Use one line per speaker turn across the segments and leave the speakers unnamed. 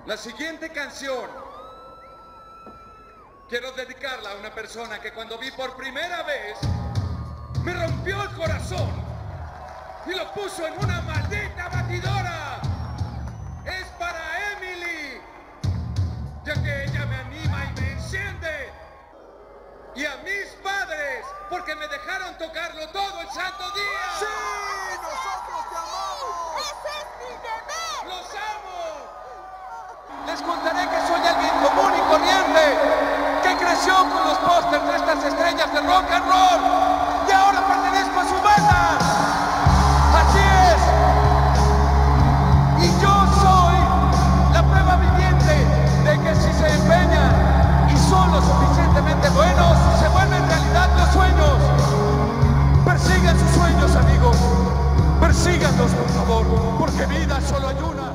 La siguiente canción quiero dedicarla a una persona que cuando vi por primera vez me rompió el corazón y lo puso en una maldita batidora. Es para Emily, ya que ella me anima y me enciende. Y a mis padres, porque me dejaron tocarlo todo el santo día.
¡Sí! ¡Nosotros te amamos!
¡Ese es mi deber!
¡Los amo!
Les contaré que soy alguien común y corriente, que creció con los pósters de estas estrellas de rock and roll y ahora pertenezco a su banda. Así es. Y yo soy la prueba viviente de que si se empeñan y son lo suficientemente buenos, se vuelven realidad los sueños. Persigan sus sueños, amigos. Persíganlos, por favor, porque vida solo hay una.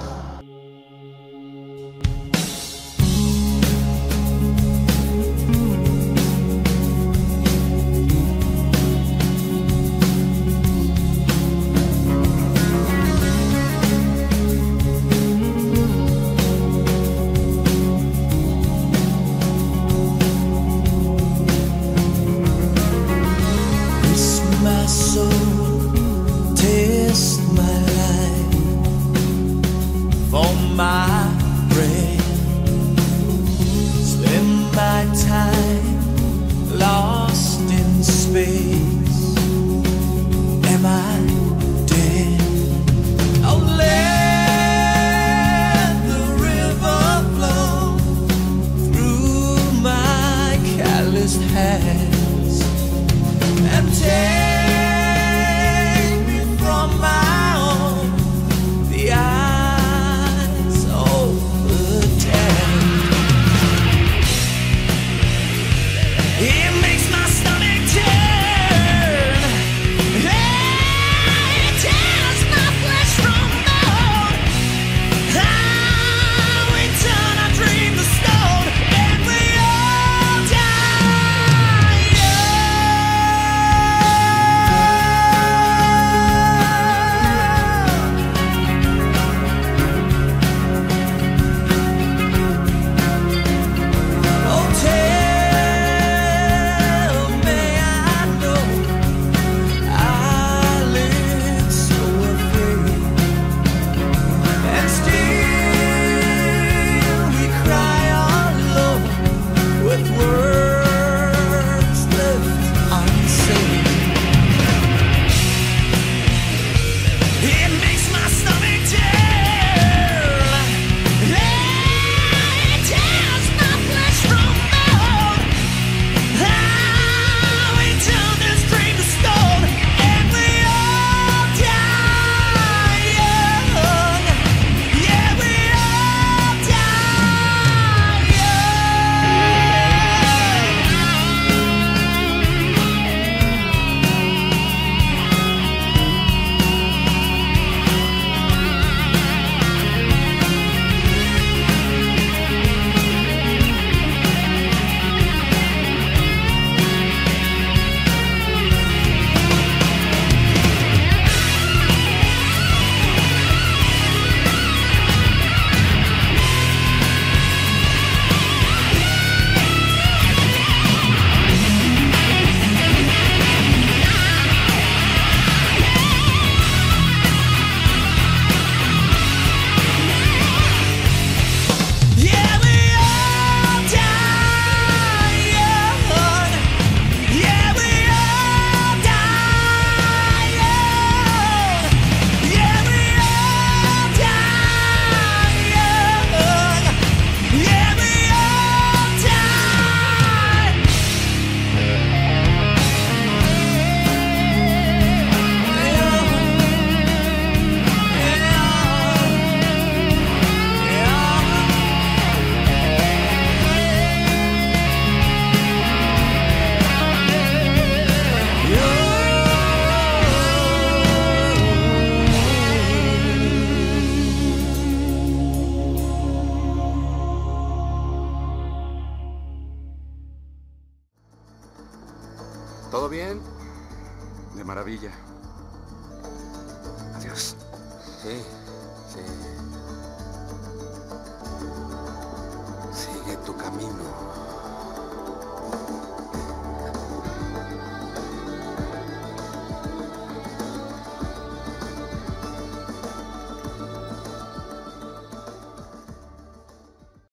¿Todo bien? De maravilla. Adiós.
Sí, sí.